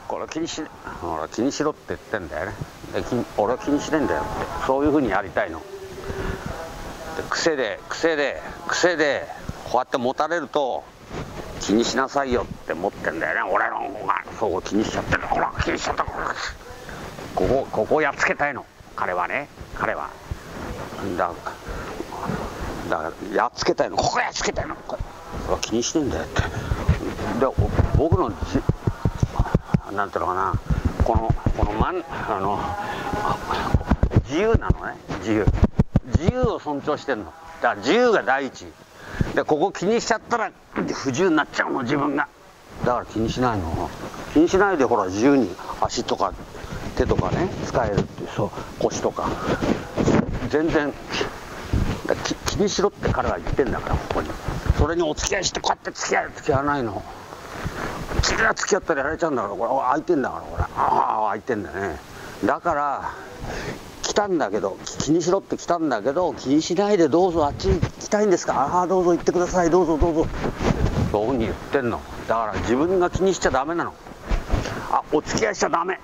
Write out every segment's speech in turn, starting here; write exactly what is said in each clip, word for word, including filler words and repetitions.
これ気にしほら気にしろって言ってんだよね。で俺は気にしねえんだよって、そういうふうにやりたいの。で癖で癖で癖でこうやって持たれると気にしなさいよって思ってんだよね、俺の方が。そう気にしちゃってる。ほら気にしちゃった。ここここをやっつけたいの彼はね。彼はだだからやっつけたいの。ここやっつけたいの。これは気にしてんだよって。で僕のじなんていうのかな、このこのまんあの自由なのね。自由自由を尊重してんの。だから自由が第一で、ここ気にしちゃったら不自由になっちゃうの自分が。だから気にしないの。気にしないでほら自由に足とか手とかね使えるっていう。そう腰とか全然だ気気にしろって彼は言ってんだから、ここに。それにお付き合いしてこうやって付き合う付き合わないの。付き合付き合ったらやられちゃうんだから、これ空いてんだから、これああ空いてんだね。だから来たんだけど、気にしろって来たんだけど、気にしないでどうぞあっちに行きたいんですか、ああどうぞ行ってください、どうぞどうぞ、そういうふうに言ってんの。だから自分が気にしちゃダメなの。あお付き合いしちゃダメ。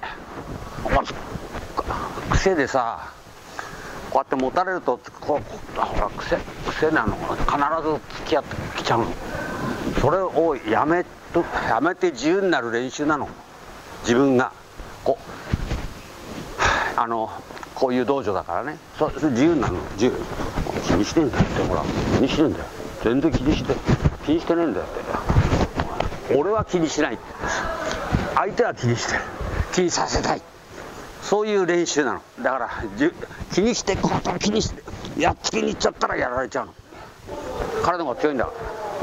癖でさこうやって持たれるとこうほら癖癖なの。必ず付き合ってきちゃうの。それをやめとやめて自由になる練習なの。自分がこうあのこういう道場だからね。そそれ自由になるの。自由気にしてんだよって。ほら気にしてんだよ。全然気にして気にしてねえんだよって。俺は気にしないって。相手は気にしてる。気にさせたい。そういう練習なの。だから気にしてこうやったら気にしてやっつけに行っちゃったらやられちゃうの。彼の方が強いんだから。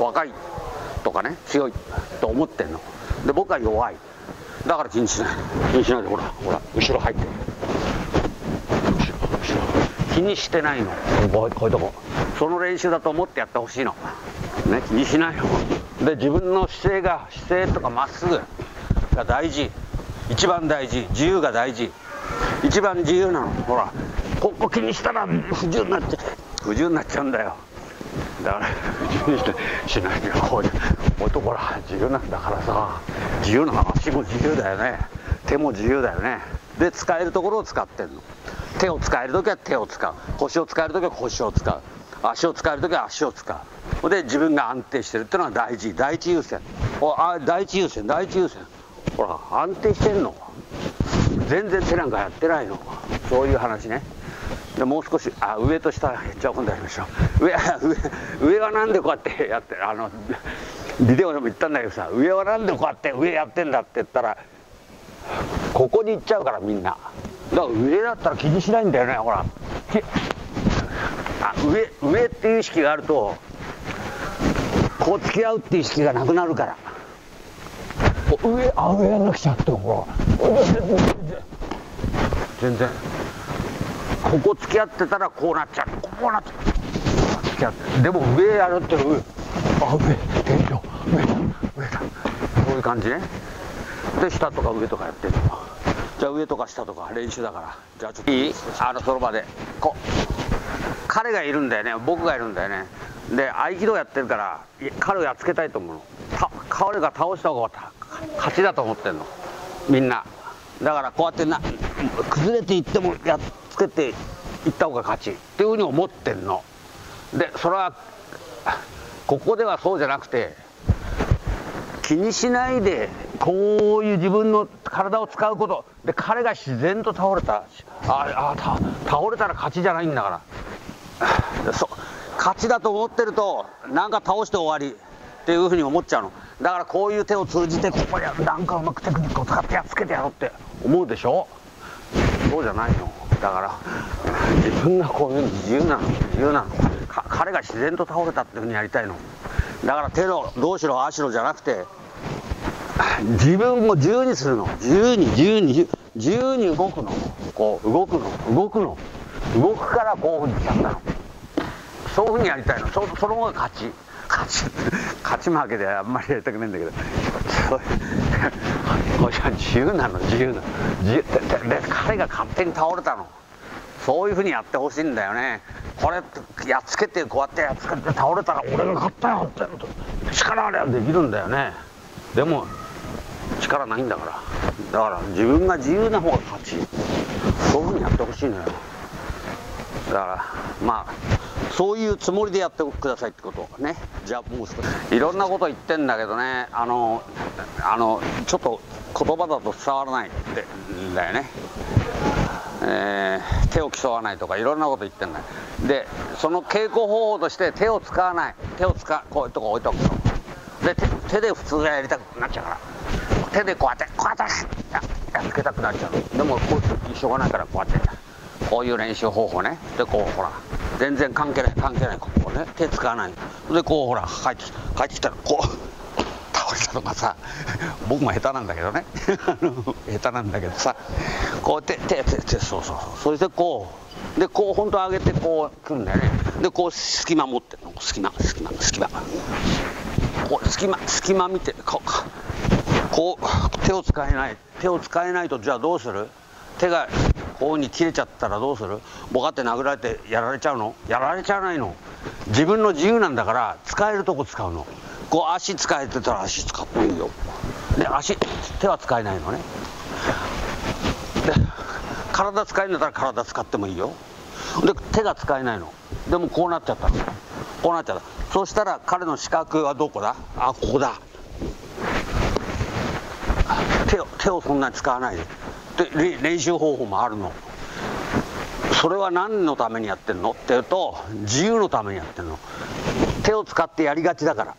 若いとかね強いと思ってんの。で僕は弱い。だから気にしない。気にしないでほらほら後ろ入って後ろ後ろ気にしてないの。こうこういうとこその練習だと思ってやってほしいのね。気にしないので、自分の姿勢が姿勢とかまっすぐが大事。一番大事。自由が大事。一番自由なの。ほらここ気にしたら不自由になっちゃう不自由になっちゃうんだよ。だから不自由にしてしないでこういう男ら自由なんだからさ。自由なの。足も自由だよね。手も自由だよね。で使えるところを使ってんの。手を使える時は手を使う。腰を使える時は腰を使う。足を使える時は足を使う。で自分が安定してるっていうのが大事。第一優先。おあ第一優先第一優先。ほら安定してんの。全然手なんかやってないの。そういう話ね。でもう少しあ上と下じゃあ今度やりましょう。上上上はなんでこうやってやってあのビデオでも言ったんだけどさ、上はなんでこうやって上やってんだって言ったらここに行っちゃうからみんな。だから上だったら気にしないんだよね。ほらあ上上っていう意識があるとこう付き合うっていう意識がなくなるから。上あ上やらなくちゃってほら全然ここ付き合ってたらこうなっちゃう。こうなっちゃう付き合ってでも上やるって上あ上天井上だ上だそういう感じね。で下とか上とかやってるの。じゃあ上とか下とか練習だから。じゃあちょっといいあのその場でこ彼がいるんだよね。僕がいるんだよね。で合気道やってるから彼をやっつけたいと思うの。彼が倒した方が勝ちだと思ってんのみんな。だからこうやってな崩れていってもやっつけていった方が勝ちっていうふうに思ってんの。でそれはここではそうじゃなくて気にしないでこういう自分の体を使うことで彼が自然と倒れた。ああ倒れたら勝ちじゃないんだからそ勝ちだと思ってるとなんか倒して終わりっていうふうに思っちゃうの。だからこういう手を通じてここやなんかうまくテクニックを使ってやっつけてやろうって思うでしょ。そうじゃないの。だから自分がこういうの自由なの自由なの。彼が自然と倒れたっていうふうにやりたいの。だから手のどうしろああしろじゃなくて自分を自由にするの。自由に自由に自由に動くの。こう動くの動くの動くからこういうふうにしちゃったの。そういうふうにやりたいの。 そ, その方が勝ち勝ち勝ち負けであんまりやりたくないんだけど自由なの自由なの自由 で, で彼が勝手に倒れたの。そういうふうにやってほしいんだよね。これやっつけてこうやってやっつけて倒れたら俺が勝ったよって力あればできるんだよね。でも力ないんだから。 だから自分が自由な方が勝ち、そういうふうにやってほしいのよ。だからまあそういうつもりでやってくださいってことね。じゃあもう少しいろんなこと言ってんだけどね、あのあのちょっと言葉だと伝わらないんだよね。えー、手を競わないとかいろんなこと言ってんだよ。でその稽古方法として手を使わない、手を使う、こういうとこ置いとくので、手, 手で普通がやりたくなっちゃうから、手でこうやってこうやってややっつけたくなっちゃうの。でもこうしょうがないからこうやってこういう練習方法ね。でこうほら全然関係ない関係ないここね、手使わないでこうほら帰って帰ってきたらこう倒れたとかさ、僕も下手なんだけどね下手なんだけどさ、こう手手手手そうそうそう、それでこうでこう本当上げてこうくるんだよね。でこう隙間持ってるの、隙間隙間隙間こう隙間隙間見てこうこう手を使えない手を使えないと、じゃあどうする？手がこういう風に切れちゃったらどうする？ボカって殴られてやられちゃうの？やられちゃわないの。自分の自由なんだから使えるとこ使うの。こう足使えてたら足使っていいよ。で足手は使えないのね。で体使えるんだったら体使ってもいいよ。で手が使えないの。でもこうなっちゃったの。こうなっちゃった。そうしたら彼の視覚はどこだ？あ、ここだ。手を手をそんなに使わないで。で練習方法もあるの。それは何のためにやってるのって言うと、自由のためにやってるの。手を使ってやりがちだから、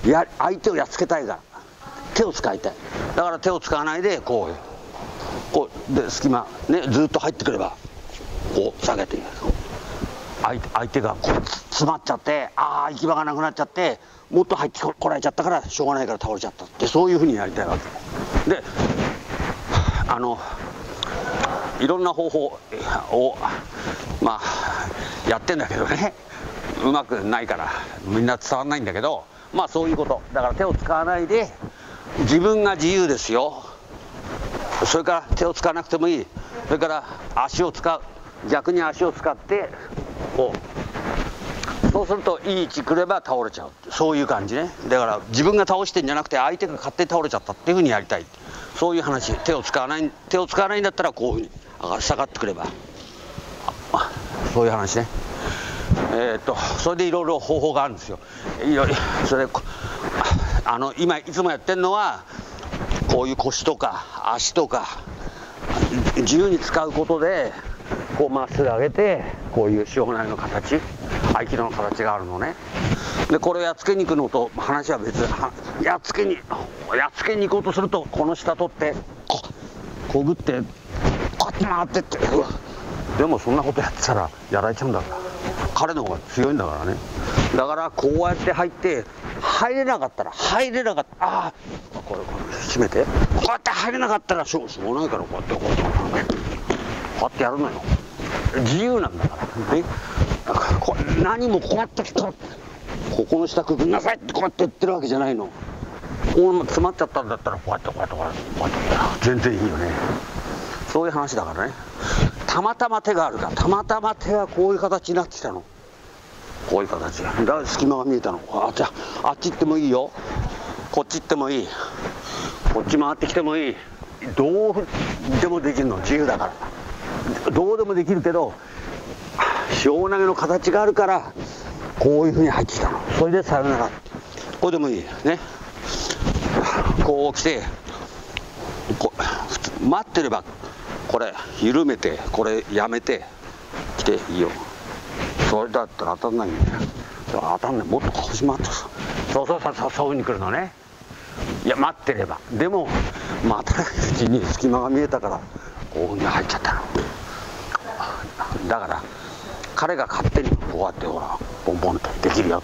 や相手をやっつけたいから手を使いたい。だから手を使わないでこうこうで隙間ね、ずっと入ってくればこう下げていく。相手相手がこう詰まっちゃって、ああ行き場がなくなっちゃって、もっと入ってこられちゃったからしょうがないから倒れちゃったって、そういうふうにやりたいわけで、あのいろんな方法をまあやってんだけどね、うまくないからみんな伝わんないんだけど、まあそういうことだから、手を使わないで自分が自由ですよ。それから手を使わなくてもいい。それから足を使う、逆に足を使ってこう、そうするといい位置くれば倒れちゃう、そういう感じね。だから自分が倒してんじゃなくて相手が勝手に倒れちゃったっていうふうにやりたい、そういう話。手を使わない手を使わないんだったらこういうふうに上が下がってくれば、そういう話ね。えー、っとそれでいろいろ方法があるんですよ。いろいろそれであの今いつもやってるのはこういう腰とか足とか自由に使うことでこうまっすぐ上げて、こういう塩骨の形、合気道の形があるのね。でこれをやっつけに行くのと話は別。やっつけにやっつけに行こうとすると、この下取ってここぐってこうやって回ってって、でもそんなことやってたらやられちゃうんだから、彼の方が強いんだからね。だからこうやって入って入れなかったら入れなかったああこれこれ閉めて、こうやって入れなかったらしょうしょうがないから、こうやってこうやってこうやってやるのよ。自由なんだからね。こ何もこうやってここの下くぐんなさいってこうやって言ってるわけじゃないの。こう詰まっちゃったんだったらこうやってこうやってこうやってこうやって全然いいよね。そういう話だからね。たまたま手があるから、たまたま手がこういう形になってきたの。こういう形だから隙間が見えたの。あじゃああっち行ってもいいよ、こっち行ってもいい、こっち回ってきてもいい、どうでもできるの。自由だからどうでもできるけど、塩投げの形があるからこういうふうに入ってきたの。それでさよなら、これでもいいね。こう来てこ待ってればこれ緩めてこれやめて来ていいよ。それだったら当たんないんだよ。当たんない、もっと腰回ってさ、そうそうそうそう、そういうふうに来るのね。いや待ってれば、でも待たないうちに隙間が見えたからこういうふうに入っちゃったの。だから彼が勝手にこうやってほらポンポンってできるよって。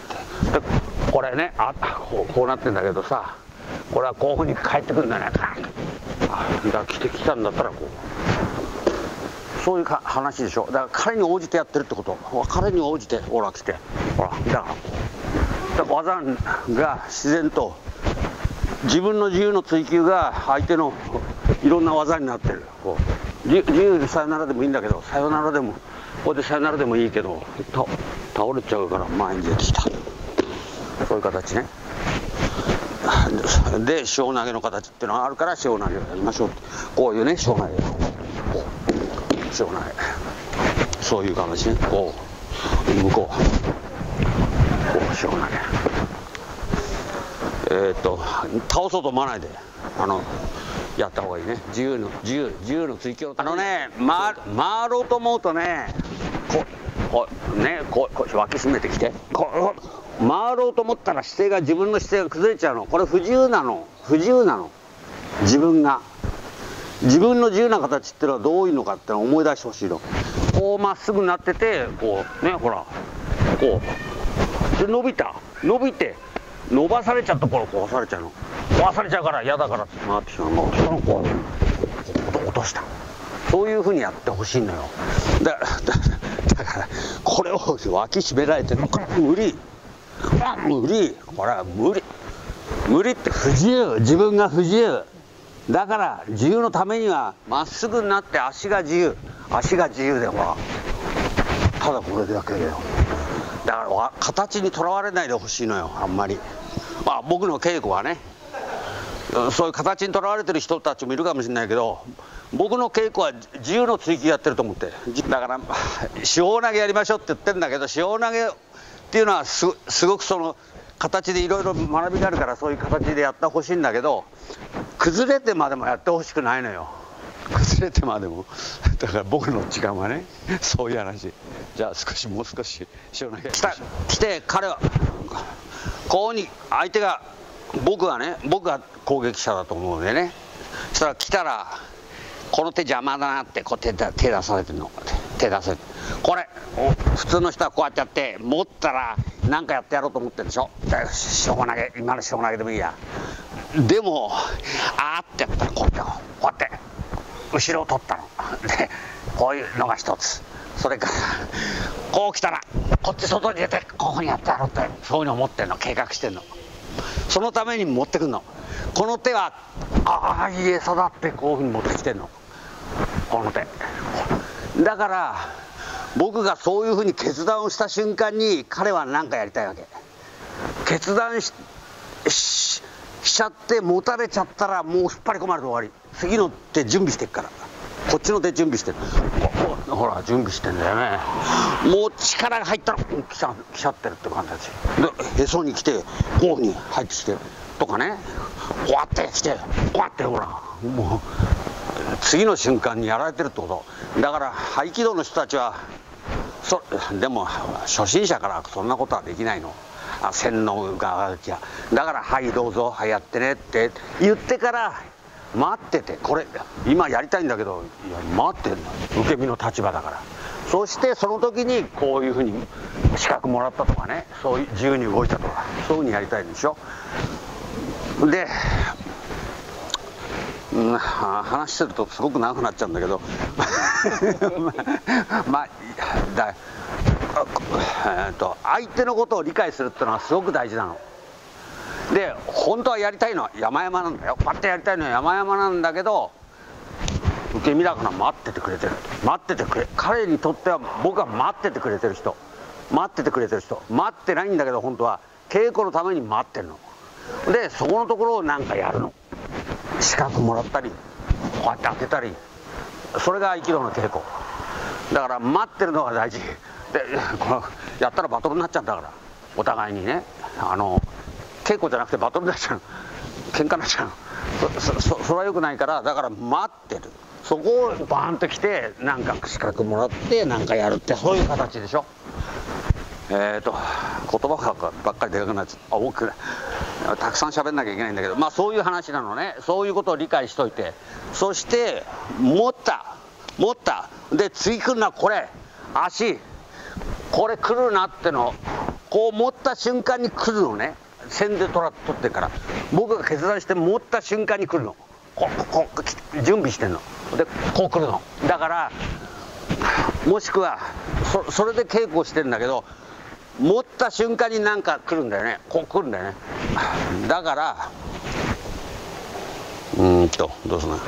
でこれね、あこう、こうなってんだけどさ、これはこういうふうに帰ってくるんだね。だから来てきたんだったらこう、そういうか話でしょ。だから彼に応じてやってるってこと。彼に応じてほら来てほら、だからだから技が自然と自分の自由の追求が相手のいろんな技になってる。こう自由でさよならでもいいんだけど、さよならでもここでさよならでもいいけど倒れちゃうから前に出てきた、そういう形ね。 で塩投げの形っていうのがあるから塩投げをやりましょうって、こういうね塩投げ、こう塩投げ、そういう形ね、こう向こうこう塩投げ、えー、っと倒そうと思わないであのやった方がいいね。自由の自由自由の追求のためにあのね、回回ろうと思うとね、ここうねこうこう脇締めてきて、こう回ろうと思ったら姿勢が自分の姿勢が崩れちゃうの。これ不自由なの、不自由なの。自分が自分の自由な形っていうのはどういうのかってのを思い出してほしいの。こうまっすぐなってて、こうねほらこうで伸びた伸びて伸ばされちゃった頃壊されちゃうの。壊されちゃうから嫌だからって回ってしまうの。そのこう落とした、そういうふうにやってほしいのよ。だからだからこれを脇締められてるの、これ無理無理、これは無理無理って不自由、自分が不自由だから、自由のためにはまっすぐになって足が自由、足が自由でほらただこれだけだよ。だから形にとらわれないでほしいのよ、あんまり。まあ僕の稽古はね、そういう形にとらわれてる人たちもいるかもしれないけど、僕の稽古は自由の追求やってると思って。だから塩投げやりましょうって言ってるんだけど、塩投げっていうのは す, すごくその形でいろいろ学びがあるから、そういう形でやってほしいんだけど、崩れてまでもやってほしくないのよ。崩れてまでもだから僕の時間はね、そういう話。じゃあ少しもう少し塩投げ来た来て、彼はこうに相手が、僕はね僕が攻撃者だと思うのでね、そしたら来たらこの手邪魔だなってこう 手, 手出されてるの、手出されてこれ普通の人はこうやってやって持ったら何かやってやろうと思ってるでしょ。塩投げ、今の塩投げでもいいや。でもあーってやったらこうやってこうやって後ろを取ったので、こういうのが一つ。それからこう来たらこっち外に出てここにやってやろうって、そういうの思ってんの、計画してんの。そのために持ってくるの。この手はああいい餌だってこういうふうに持ってきてんの、この手だから。僕がそういうふうに決断をした瞬間に彼は何かやりたいわけ。決断 し, し, しちゃって持たれちゃったらもう引っ張り込まれて終わり。次の手準備してっから、こっちの手準備してる、ほら準備してんだよね。もう力が入ったら来ちゃ来ちゃってるって感じで、へそに来てこういうふうに入ってきてとかね、こうやって来てこうやってほらもう次の瞬間にやられてるってこと。だから合気道の人たちはそでも初心者からそんなことはできないの。あ洗脳がだから「はいどうぞ、はいやってね」って言ってから待ってて、これ今やりたいんだけど、いや待ってんの、受け身の立場だから。そしてその時にこういうふうに資格もらったとかね、そういう自由に動いたとか、そういうふうにやりたいんでしょ。で、うん、話してるとすごく長くなっちゃうんだけどまあ、まあ、だえー、と相手のことを理解するっていうのはすごく大事なの。で本当はやりたいのは山々なんだよ。パッてやりたいのは山々なんだけど、受け身だから待っててくれてる、待っててくれ、彼にとっては僕は待っててくれてる人、待っててくれてる人、待ってないんだけど本当は稽古のために待ってるの。でそこのところをなんかやるの、資格もらったりこうやって当てたり、それが合気道の稽古だから。待ってるのが大事で、このやったらバトルになっちゃうんだから、お互いにね、あの稽古じゃなくてバトルになっちゃうの、喧嘩になっちゃうの。 そ, そ, それはよくないから、だから待ってる、そこをバーンと来てなんか資格もらってなんかやるって、そういう形でしょ。えーと言葉ばっかりでかくなっちゃった。あ僕たくさん喋んなきゃいけないんだけど、まあそういう話なのね。そういうことを理解しといて、そして持った持ったで次来るのはこれ、足これ来るなってのこう持った瞬間に来るのね。線で取ら取ってから僕が決断して持った瞬間に来るの、こうこう準備してんのでこう来るの。だからもしくは そ, それで稽古してるんだけど、持った瞬間になんか来るんだよね、こう来るんだよね。だからうーんとどうすんな、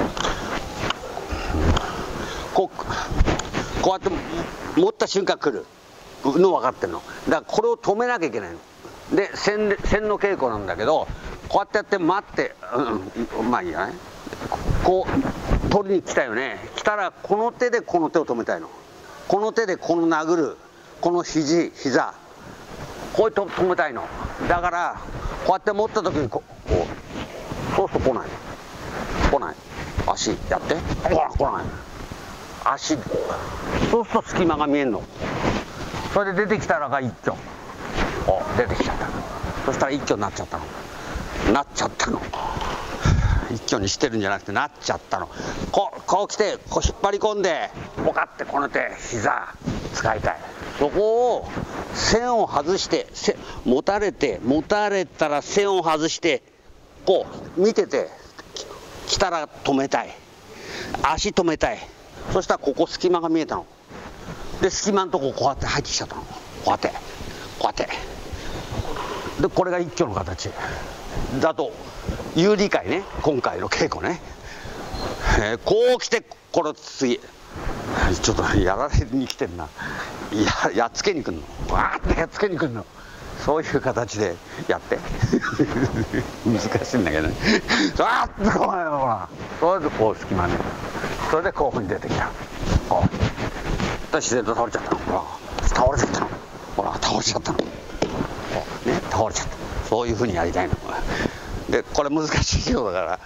こうこうやって持った瞬間来るの分かってるの。だからこれを止めなきゃいけないので、線線の稽古なんだけど、 こうやってやって待って、うん、まあいいやね。こう取りに来たよね。来たらこの手でこの手を止めたいの。この手でこの殴る、この肘膝、こうやって止めたいの。だからこうやって持った時にこう、こうそうすると来ない来ない。足やってほら来ない。足そうすると隙間が見えるの。それで出てきたらが一挙。お出てきちゃった。そしたら一挙になっちゃったの。なっちゃったの。一挙にしてるんじゃなくてなっちゃったの。こうこう来てこう引っ張り込んでポカってこの手膝使いたい。そこを線を外して持たれて持たれたら線を外してこう見てて来たら止めたい。足止めたい。そしたらここ隙間が見えたの。で隙間のとここうやって入ってきちゃったの。こうやってこうやってでこれが一挙の形だという理解ね。今回の稽古ね、えー、こう来てこれ次ちょっとやられに来てんな。ややっつけに来んの。わーってやっつけに来んの。そういう形でやって難しいんだけどね。わーってこうほらそれでこう隙間ね。それでこういうふうに出てきた。こう自然と倒れちゃったの。ほら倒れちゃったの。ほら倒れちゃったの。こうね倒れちゃった。そういうふうにやりたいの。でこれ難しいようだから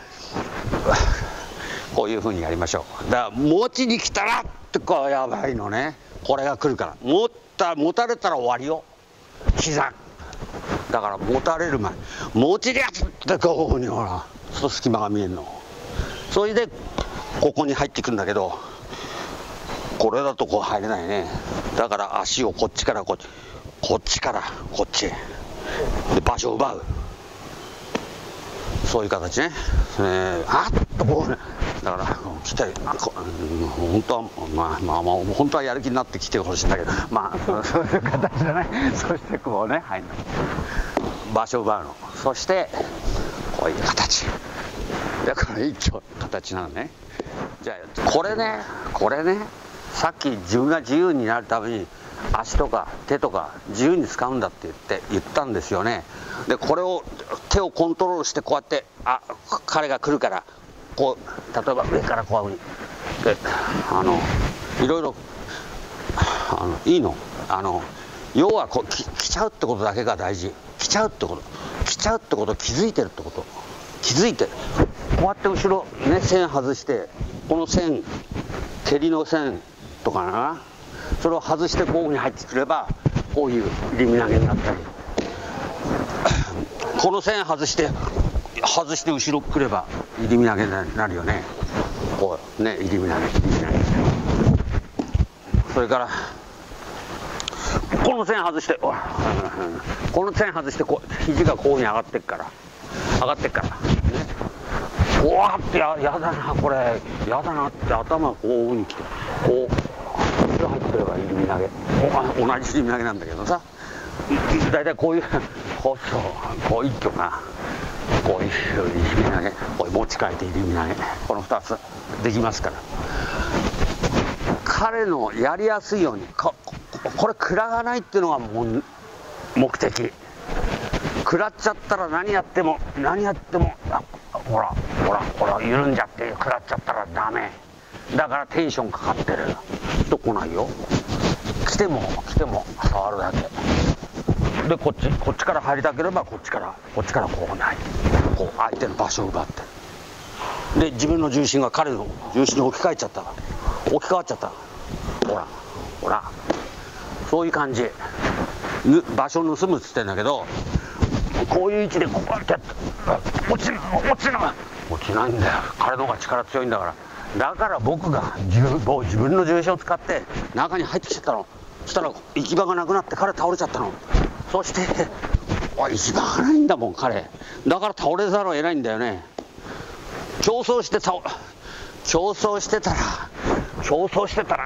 こういうふうにやりましょう。だから持ちに来たらってこうやばいのね。これが来るから持った持たれたら終わりよ。膝だから持たれる前持ちでやつってこういうふうにほらそう隙間が見えるの。それでここに入ってくんだけどこれだとこう入れないね。だから足をこっちからこっちこっちからこっちで場所を奪う。そういう形ね。えー、あっとこうね。だから来たり本当はまあまあまあ本当はやる気になってきてほしいんだけどまあそういう形じゃない。そしてこうね入るの。場所を奪うの。そしてこういう形だから一挙形なのね。じゃあこれねこれねさっき自分が自由になるために足とか手とか自由に使うんだって言って言ったんですよね。でこれを手をコントロールしてこうやってあ彼が来るからこう例えば上からこういうふうにであのいろいろあのいいのあの要はこうき来ちゃうってことだけが大事。来ちゃうってこと来ちゃうってこと気づいてるってこと気づいてる。こうやって後ろね線外してこの線蹴りの線とかなそれを外してこういうふうに入ってくればこういう入り身投げになったりこの線外して外して後ろ来れば入り身投げになるよね。こうね入り身投げ入り身投げそれからこの線外してこの線外してこう肘がこういうふうに上がってっから上がってっからねうわーって や, やだなこれやだなって頭がこういうふうにきてこう後ろ入ってくれば入り身投げ同じ入り身投げなんだけどさ大体こういうこうそうこう一挙がこういう入り身投げこう持ち替えて入り身投げこのふたつできますから。彼のやりやすいようにここれ食らわないっていうのがも目的。食らっちゃったら何やっても何やってもあほらほらほら緩んじゃって食らっちゃったらダメだからテンションかかってると来ないよ。来ても来ても触るだけでこっちこっちから入りたければこっちからこっちからこうないこう相手の場所を奪ってで自分の重心が彼の重心に置き換えちゃった置き換わっちゃったほらほらそういう感じ場所を盗むっつってんだけどこういう位置でこうやってやって落ちる落ちる落ちないんだよ。彼の方が力強いんだからだから僕が自分自分の重心を使って中に入ってきちゃったの。そしたら行き場がなくなって彼倒れちゃったの。そして行き場がないんだもん彼だから倒れざるを得ないんだよね。競争して倒競争してたら競争してたら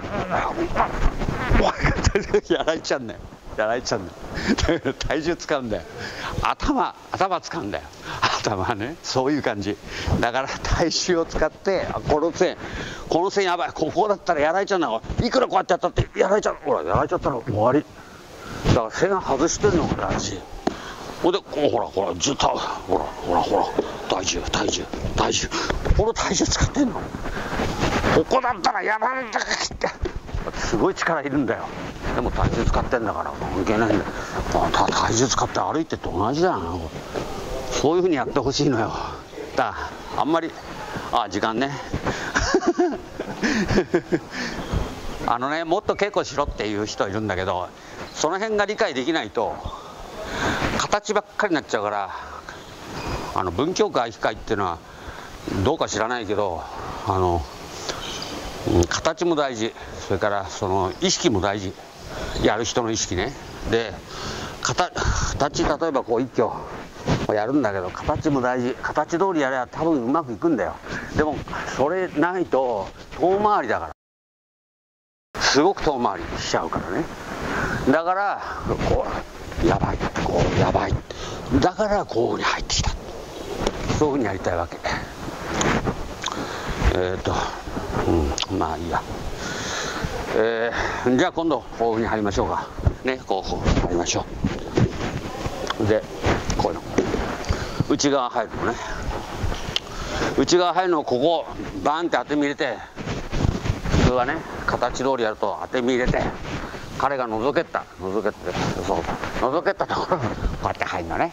やられちゃうんだよやられちゃうんだよ体重使うんだよ頭頭使うんだよ頭ねそういう感じだから体重を使ってこの線この線やばいここだったらやられちゃうんだいくらこうやってやったってやられちゃうほらやられちゃったら終わりだから線外してるのが大事ほんでこうほらほらずっとほらほらほら体重体重体重この体重使ってんの。ここだったらやられたかってすごい力いるんだよ。でも体重使ってんだから関係ないんだよ。体重使って歩いてって同じだよな。そういう風にやってほしいのよ。だあんまりあ時間ねあのね、もっと稽古しろっていう人いるんだけど、その辺が理解できないと形ばっかりになっちゃうから、あの文京区合気会っていうのはどうか知らないけど、あの形も大事、それからその意識も大事、やる人の意識ね。で形、例えばこう一挙やるんだけど、形も大事、形通りやれば多分うまくいくんだよ。でもそれないと遠回りだから、すごく遠回りしちゃうからね。だからこうやばい、こうやばい、だからこうに入ってきた、そういうふうにやりたいわけ。えー、っとうんまあいいや。えー、じゃあ今度こういうふうに入りましょうかね。こうこう入りましょう。でこういうの内側入るのね。内側入るのをここバーンって当て身入れて、普通はね形通りやると当て身入れて、彼が覗けた覗けてそう覗けたところこうやって入るのね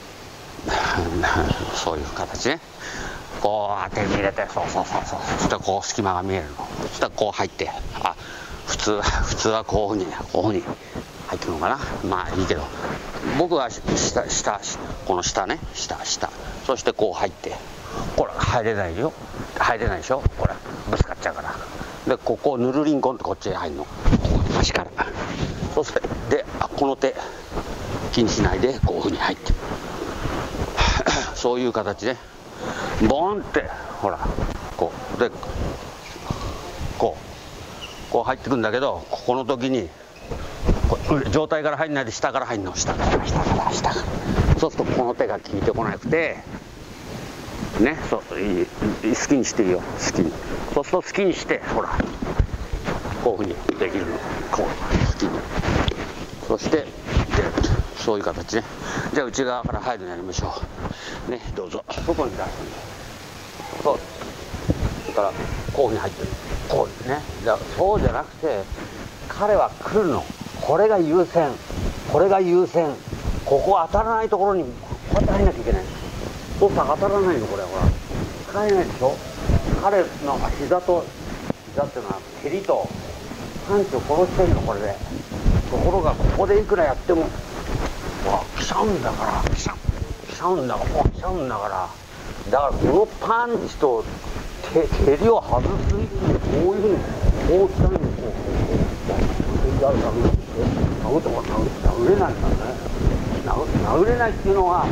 そういう形ね。こう当て身入れて、そうそうそうそう、そしたらこう隙間が見えるの。そしたらこう入って、あ普通普通はこういうふうにこういうふうに入ってるのかな。まあいいけど、僕は下下この下ね、下下、そしてこう入って、これ入れないよ、入れないでしょ、これぶつかっちゃうから。でここをぬるりんこんってこっちへ入るの、足から。そしてでこの手気にしないでこういうふうに入ってそういう形でボーンってほらこうでこうこう入ってくんだけど、ここの時に上体から入んないで下から入るの。下から下から下から。そうするとこの手が効いてこなくてね、そういい好きにしていいよ、好きに。そうすると好きにして、ほらこういうふうにできるの。こう好きに、そしてでそういう形ね。じゃあ内側から入るのやりましょうね。どうぞ。外に出すんだ。そう、それからこういうふうに入ってる、こうですね。だそうじゃなくて、彼は来るの。これが優先、これが優先。ここ当たらないところにこうやって入んなきゃいけない。そうすると当たらないの。これほら使えないでしょ。彼の膝と膝っていうのは蹴りとパンチを殺してるの、これで。ところがここでいくらやってもわ来ちゃうんだから、来ちゃ来ちゃうんだから来ちゃうんだからだからこのパンチと蹴りを外すにこういうふうにこうしたのにこうこうやるために殴っても殴れないんだね。殴れないっていうのは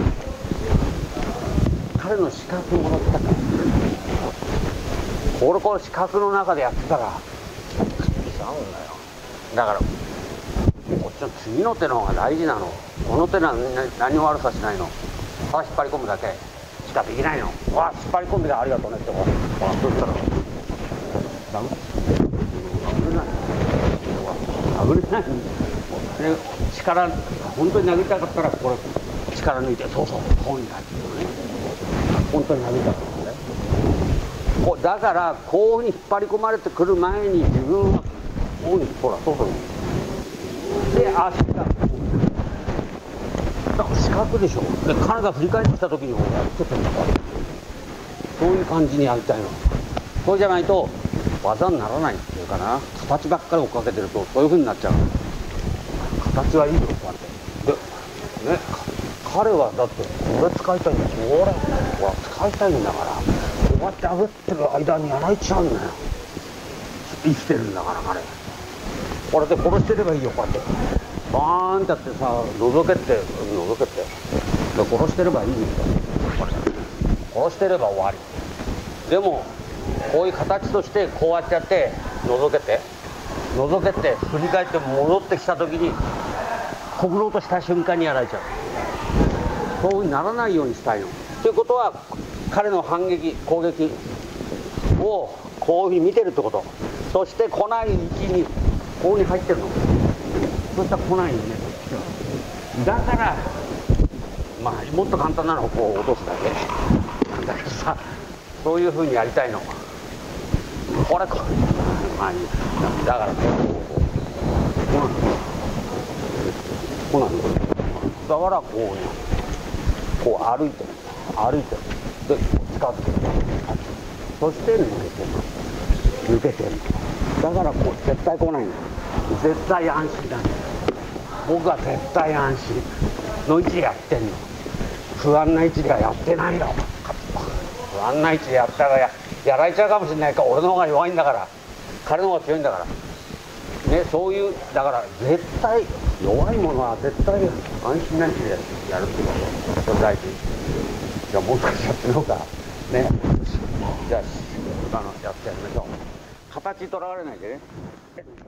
彼の視覚をもらったから。俺この視覚の中でやってたら来ちゃうんだよ。だからこっちの次の手の方が大事なの。この手は何も悪さしないの。ただ引っ張り込むだけしかできないの。わ引っ張り込んでありがとうねってこうわそしたら殴れない殴れないで力本当に殴りたかったらこれ力抜いて、そうそうこうになってるのね。本当に殴りたかったね。こうだからこういうふうに引っ張り込まれてくる前に自分はこういうふうにほら外にで足がだから四角でしょ。で彼が振り返ってきた時にやってたんだから、そういう感じにやりたいの。そうじゃないと技にならないっていうかな、形ばっかり追っかけてるとそういうふうになっちゃう。形はいいよこうやってでね。彼はだってこれ使いたいんだよ。これこれ使いたいんだから、こうやって炙ってる間にやられちゃうんだよ。生きてるんだから彼。これで殺してればいいよ。こうやってバーンってやってさ、覗けって覗けってで殺してればいいんだよ。殺してれば終わり。でもこういう形としてこうやってやって覗けて覗けて振り返って戻ってきた時にこぐろうとした瞬間にやられちゃう。そういうふうにならないようにしたいの。ということは彼の反撃攻撃をこういうふうに見てるってこと。そして来ないうちにこうに入ってるの。そしたら来ないよね。だからまあもっと簡単なのをこう落とすだけなんだけどさ、そういうふうにやりたいの。これこまあいいだからこうこうなんですだからこうね、こう歩いてる歩いてるで使ってる、そして抜けてる抜けてるだからこう絶対来ないんだ、絶対安心だね。僕は絶対安心の位置でやってんの。不安な位置ではやってないよ。不安な位置でやったら や, やられちゃうかもしれないから、俺の方が弱いんだから、彼の方が強いんだからね。そういうだから絶対弱いものは絶対安心な位置でやるってこと、それ大事。じゃあもう少しやってみようかね。じゃああのやってやりましょう。形にとらわれないでね。